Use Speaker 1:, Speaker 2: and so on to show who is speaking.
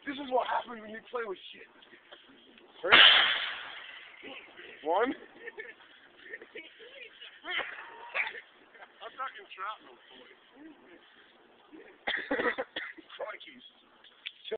Speaker 1: This is what happens when you play with shit. Ready? 1. I'm talking shrapnel, boy.